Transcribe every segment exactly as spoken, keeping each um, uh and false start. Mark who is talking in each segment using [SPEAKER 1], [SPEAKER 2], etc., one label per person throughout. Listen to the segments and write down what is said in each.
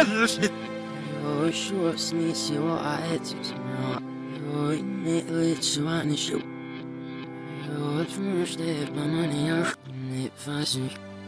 [SPEAKER 1] 有说是你希望爱就是我，有你会希望你是我，有什是的妈妈你要是你发现。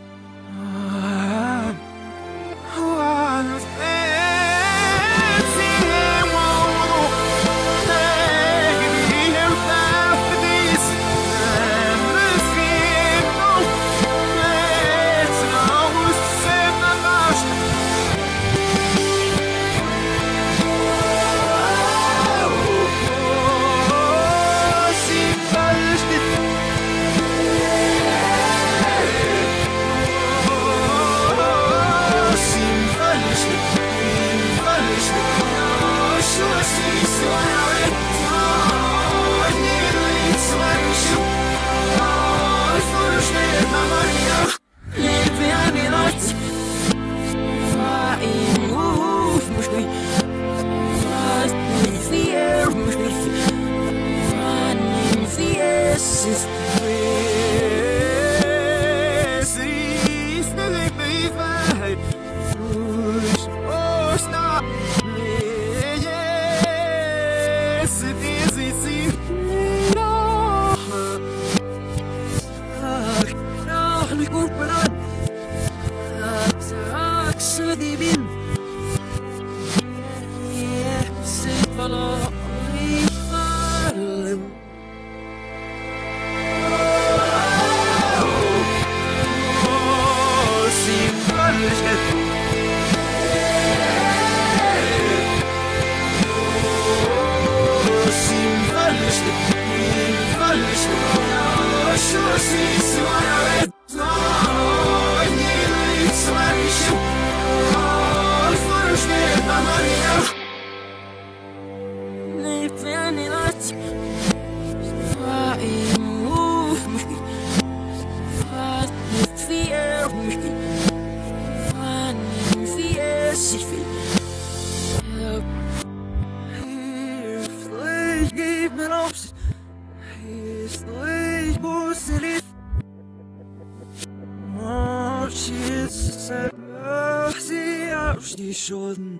[SPEAKER 2] Die schon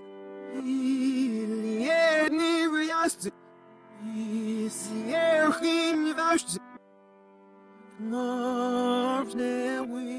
[SPEAKER 2] nie nie wyjazdy jest jechim nie ważny. No, nie